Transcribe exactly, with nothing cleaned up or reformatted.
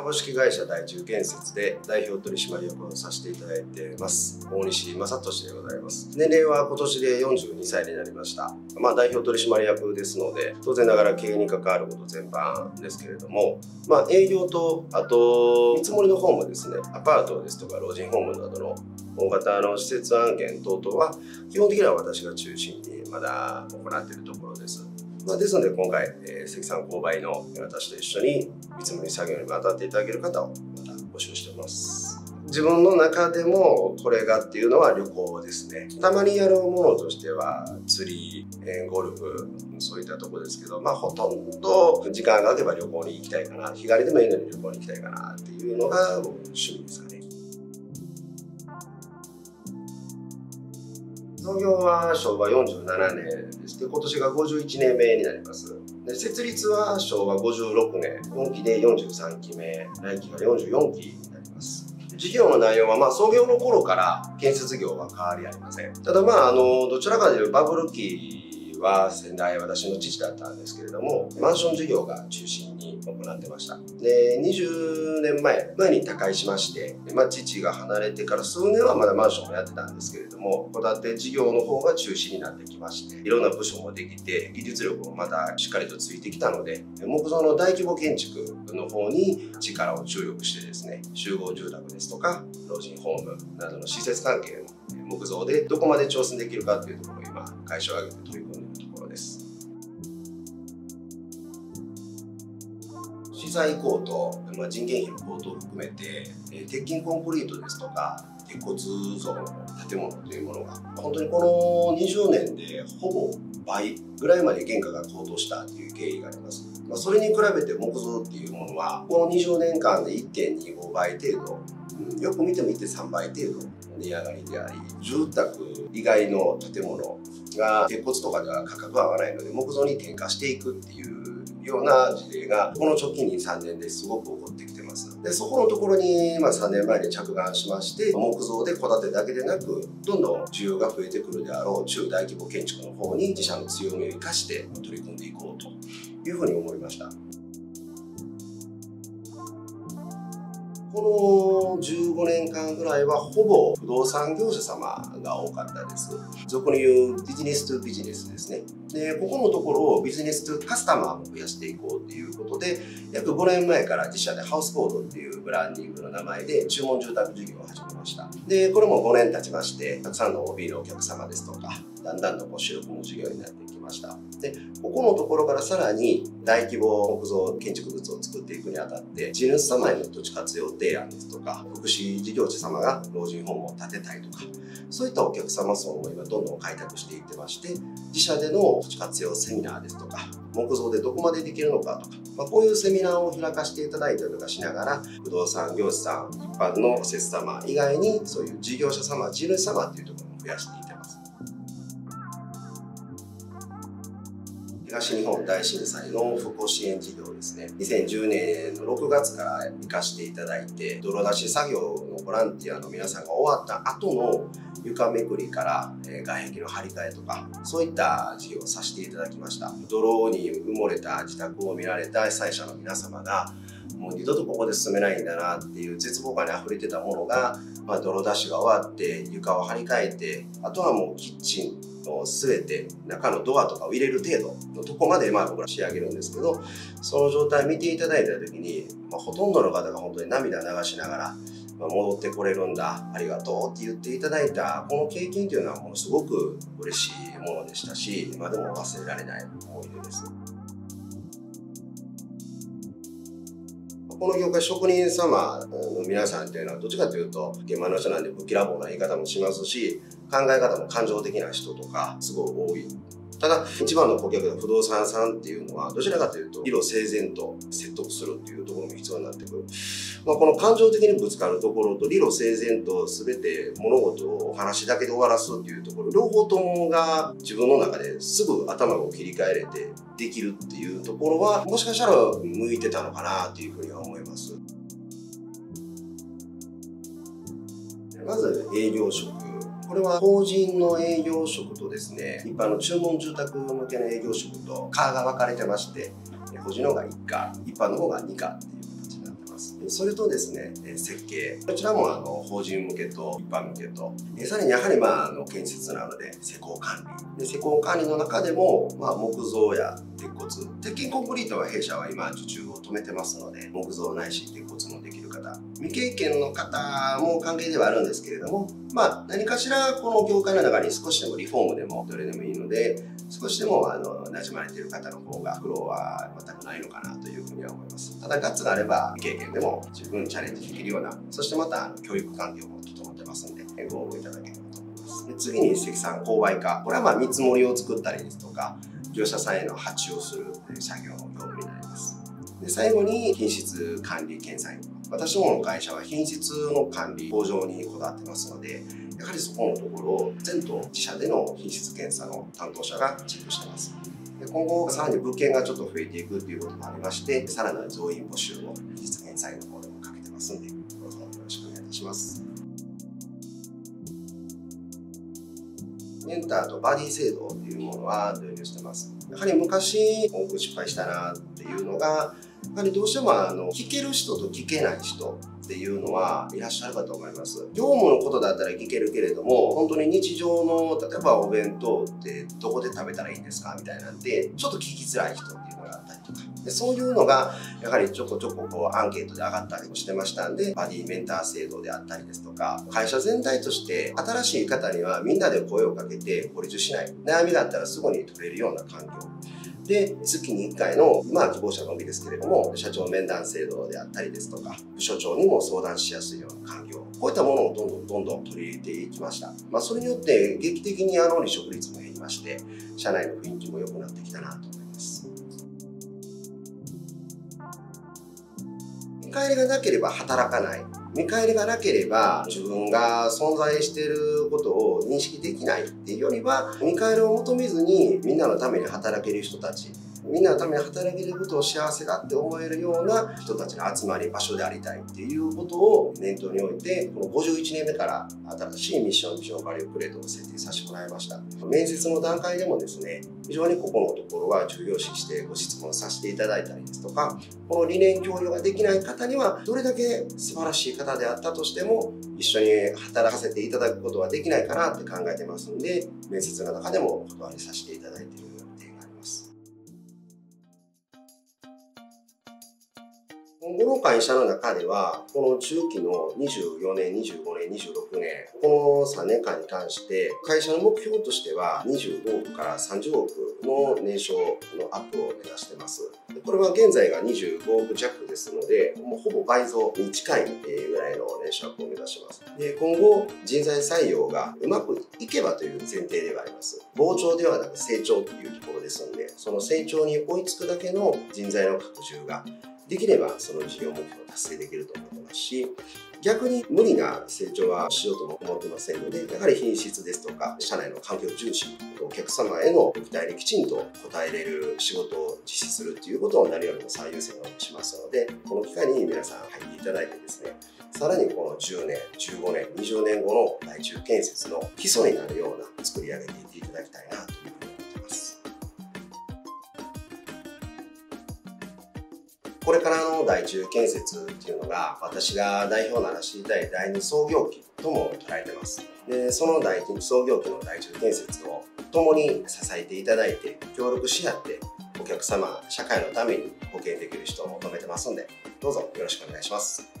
株式会社大中建設で代表取締役をさせていただいています。大西正俊でございます。年齢は今年でよんじゅうにさいになりました。まあ、代表取締役ですので、当然ながら経営に関わること全般ですけれども、まあ、営業と、あと、見積もりの方もですね、アパートですとか老人ホームなどの大型の施設案件等々は、基本的には私が中心にまだ行っているところです。まあ、ですので今回、えー、積算購買の私と一緒に見積もり作業に当たっていただける方をまた募集しております。自分の中でもこれがっていうのは旅行ですね。たまにやるものとしては釣り、えー、ゴルフ、そういったところですけど、まあほとんど時間が空けば旅行に行きたいかな、日帰りでもいいのに旅行に行きたいかなっていうのが僕の趣味ですかね。創業はしょうわよんじゅうななねんでして、今年がごじゅういちねんめになります。で設立はしょうわごじゅうろくねん、よんきでよんじゅうさんきめ、来期がよんじゅうよんきになります。事業の内容は、まあ、創業の頃から建設業は変わりありません。ただ、まあ、あの、どちらかというバブル期は先代、私の父だったんですけれども、マンション事業が中心に行ってました。で、にじゅうねんまえ、前に他界しまして、まあ、父が離れてから数年はまだマンションもやってたんですけれども、戸建て事業の方が中心になってきまして、いろんな部署もできて、技術力もまたしっかりとついてきたので、木造の大規模建築の方に力を注力してですね、集合住宅ですとか、老人ホームなどの施設関係の木造でどこまで挑戦できるかというところを今、会社を挙げて取り組んでいるところです。資材高騰、まあ、人件費の高騰を含めて、鉄筋コンクリートですとか、鉄骨造の建物というものが、本当にこのにじゅうねんでほぼ倍ぐらいまで原価が高騰したという経緯があります。まあ、それに比べて木造っていうものは、このにじゅうねんかんで いってんにごばい程度、うん、よく見ても いってんさんばい程度値上がりであり、住宅以外の建物が鉄骨とかでは価格が上がらないので、木造に転嫁していくっていうような事例がこの直近にさんねんですごく起こってきてます。で、そこのところに、まあ、さんねんまえに着眼しまして、木造で戸建てだけでなく、どんどん需要が増えてくるであろう中大規模建築の方に自社の強みを生かして取り組んでいこうというふうに思いました。このじゅうごねんかんぐらいはほぼ不動産業者様が多かったです。俗に言うビジネストゥビジネスですね。で、ここのところをビジネストゥカスタマーも増やしていこうということで、約ごねんまえから自社でハウスコードっていうブランディングの名前で注文住宅事業を始めました。で、これもごねん経ちまして、たくさんの オービー のお客様ですとか、だんだんとこう主力の事業になってきました。で、ここのところからさらに大規模木造建築物を作っていくにあたって、地主様への土地活用提案ですとか、福祉事業者様が老人ホームを建てたいとか、そういったお客様層を今どんどん開拓していってまして、自社での土地活用セミナーですとか、木造でどこまでできるのかとか、まあ、こういうセミナーを開かせていただいたりとかしながら、不動産業者さん、一般の施設様以外に、そういう事業者様、地主様っていうところも増やしていってます。東日本大震災の復興支援事業ですね。にせんじゅうねんのろくがつから行かせていただいて、泥出し作業のボランティアの皆さんが終わった後の床めくりから、えー、外壁の張り替えとか、そういった事業をさせていただきました。泥に埋もれた自宅を見られた被災者の皆様が、もう二度とここで住めないんだなっていう絶望感に溢れてたものが、まあ、泥出しが終わって床を張り替えて、あとはもうキッチンの全て中のドアとかを入れる程度のとこまでまあ僕ら仕上げるんですけど、その状態を見ていただいた時に、まあ、ほとんどの方が本当に涙流しながら、まあ、戻ってこれるんだ、ありがとうって言っていただいたこの経験というのはものすごく嬉しいものでしたし、今でも忘れられない思い出です。この業界職人様の皆さんっていうのはどっちかというと現場の人なんでぶっきらぼうな言い方もしますし、考え方も感情的な人とかすごい多い。ただ一番の顧客の不動産屋さんっていうのはどちらかというと理路整然と説得するっていうところも必要になってくる。まあ、この感情的にぶつかるところと理路整然と全て物事をお話だけで終わらすっていうところ、両方ともが自分の中ですぐ頭を切り替えれてできるっていうところはもしかしたら向いてたのかなというふうには思います。まず営業職。これは法人の営業職とですね、一般の注文住宅向けの営業職と課が分かれてまして、法人の方がいっか、一般の方がにかっていう形になってます。 それとですね、設計。こちらもあの法人向けと一般向けと、さらにやはりまああの建設なので施工管理。で施工管理の中でも、まあ、木造や鉄骨、鉄筋コンクリートは弊社は今受注を止めてますので、木造ないし鉄骨もできる方、未経験の方も関係ではあるんですけれども、まあ何かしらこの業界の中に少しでもリフォームでもどれでもいいので、少しでもあの馴染まれている方の方が苦労は全くないのかなというふうには思います。ただガッツがあれば未経験でも十分チャレンジできるような、そしてまた教育環境も整ってますので、ご応募いただければと思います。で次に積算勾配化。これはまあ見積もりを作ったりですとか、業者さんへの発注をする作業の業務になります。で最後に品質管理検査員。私どもの会社は品質の管理、向上にこだわってますので、やはりそこのところを全島自社での品質検査の担当者がチェックしています。で今後さらに物件がちょっと増えていくということもありまして、さらなる増員募集を品質検査員の方でもかけてますので、どうぞよろしくお願いいたします。メンターとバディ制度というものは導入してます。やはり昔多く失敗したなっていうのが、やはりどうしてもあの聞ける人と聞けない人っていうのはいらっしゃるかと思います。業務のことだったら聞けるけれども、本当に日常の例えばお弁当ってどこで食べたらいいんですかみたいなんでちょっと聞きづらい人っていうのがあったりとか、でそういうのがやはりちょこちょここうアンケートで上がったりもしてましたんで、バディメンター制度であったりですとか、会社全体として新しい方にはみんなで声をかけて孤立しない、悩みがあったらすぐに取れるような環境で、月にいっかいの、今は希望者のみですけれども、社長面談制度であったりですとか、部署長にも相談しやすいような環境、こういったものをどんどんどんどん取り入れていきました。まあ、それによって劇的にあの離職率も減りまして、社内の雰囲気も良くなってきたなと思います。見返りがなければ働かない。見返りがなければ自分が存在していることを認識できないっていうよりは、見返りを求めずにみんなのために働ける人たち、みんなのために働けることを幸せだって思えるような人たちの集まり場所でありたいっていうことを念頭に置いて、このごじゅういちねんめから新しいミッション、ビジョン、バリュープレートを設定させてもらいました。面接の段階でもですね、非常にここのところは重要視してご質問させていただいたりですとか、この理念共有ができない方には、どれだけ素晴らしい方であったとしても、一緒に働かせていただくことはできないかなって考えてますので、面接の中でもお断りさせていただいている点があります。今後の会社の中では、この中期のにじゅうよねん、にじゅうごねん、にじゅうろくねん、このさんねんかんに関して、会社の目標としてはにじゅうごおくからさんじゅうおくの年商のアップを目指しています。これは現在がにじゅうごおくじゃくですので、もうほぼ倍増に近いぐらいの年商アップを目指します。で、今後、人材採用がうまくいけばという前提ではあります。膨張ではなく成長というところですので、その成長に追いつくだけの人材の拡充ができればその事業目標を達成できると思ってますし、逆に無理な成長はしようとも思ってませんので、やはり品質ですとか、社内の環境重視、お客様への期待にきちんと応えれる仕事を実施するということを何よりも最優先にしますので、この機会に皆さん入っていただいてですね、さらにこのじゅうねん、じゅうごねん、にじゅうねんごの大中建設の基礎になるような作り上げていっていただきたいなというふうに思っています。これからの大中建設っていうのが、私が代表なら知りたい第二創業期とも捉えてます。で、その第二創業期の大中建設を共に支えていただいて、協力し合って、お客様、社会のために貢献できる人を求めてますので、どうぞよろしくお願いします。